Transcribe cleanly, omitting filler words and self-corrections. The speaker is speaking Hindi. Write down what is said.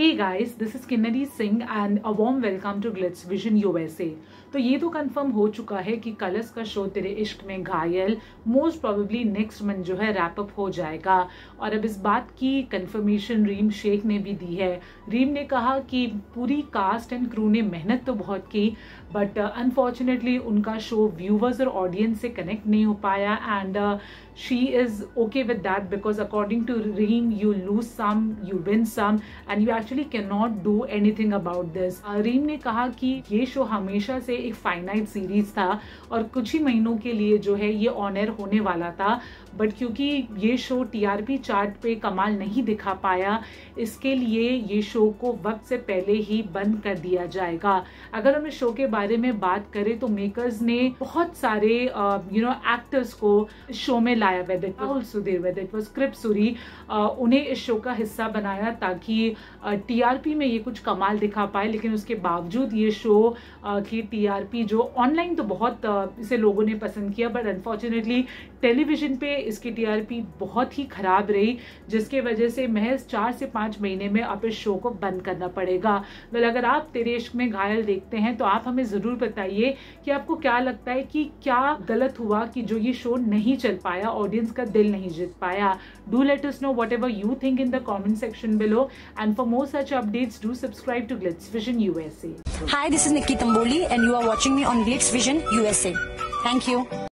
Hey guys, this is Kinnari Singh and a warm welcome to Glitz Vision USA। तो ये तो कंफर्म हो चुका है कि कलर्स का शो तेरे इश्क में घायल मोस्ट प्रोबेबली नेक्स्ट मंथ जो है रैप अप हो जाएगा। और अब इस बात की कंफर्मेशन रीम शेख ने भी दी है। रीम ने कहा कि पूरी कास्ट एंड क्रू ने मेहनत तो बहुत की बट अनफॉर्चुनेटली उनका शो व्यूवर्स और ऑडियंस से कनेक्ट नहीं हो पाया and she is okay with that because according to Reem you lose some, you win some and you actually cannot do anything about this। Reem ने कहा कि ये शो हमेशा से एक फाइनाइट सीरीज था और कुछ ही महीनों के लिए जो है ये ऑन एयर होने वाला था बट क्योंकि ये शो टीआरपी चार्ट पे कमाल नहीं दिखा पाया इसके लिए ये शो को वक्त से पहले ही बंद कर दिया जाएगा। अगर हम इस शो के बारे में बात करें तो मेकर्स ने बहुत सारे एक्टर्स को शो में लाया, whether it was Rahul Sudhir, whether it was Krip Suri, उन्हें इस शो का हिस्सा बनाया ताकि टीआरपी में ये कुछ कमाल दिखा पाए। लेकिन उसके बावजूद ये शो की टीआरपी जो ऑनलाइन तो बहुत इसे लोगों ने पसंद किया बट अनफॉर्चुनेटली टेलीविजन पे इसकी टीआरपी बहुत ही खराब रही जिसके वजह से महज 4 से 5 महीने में अब इस शो को बंद करना पड़ेगा। वेल अगर आप तेरे इश्क में घायल देखते हैं तो आप हमें ज़रूर बताइए कि आपको क्या लगता है कि क्या गलत हुआ कि जो ये शो नहीं चल पाया, ऑडियंस का दिल नहीं जीत पाया। Do let us know whatever you think in the comment section below and for more such updates do subscribe to glitz vision USA. Hi, this is Nikki Tamboli and you are watching me on Glitz Vision USA. Thank you.